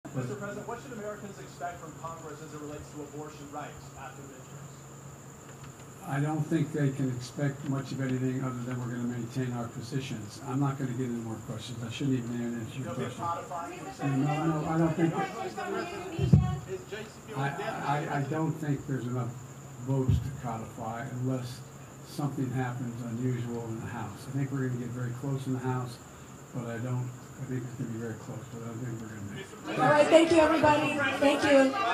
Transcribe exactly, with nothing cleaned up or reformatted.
Mister President, what should Americans expect from Congress as it relates to abortion rights after the midterms? I don't think they can expect much of anything other than we're going to maintain our positions. I'm not going to get into more questions. I shouldn't even answer your question. No, no, I don't think. I, I, I don't think there's enough votes to codify unless something happens unusual in the House. I think we're going to get very close in the House, but I don't. I think it's going to be very close, but I don't think we're going to make it. All right, thank you, everybody. Thank you.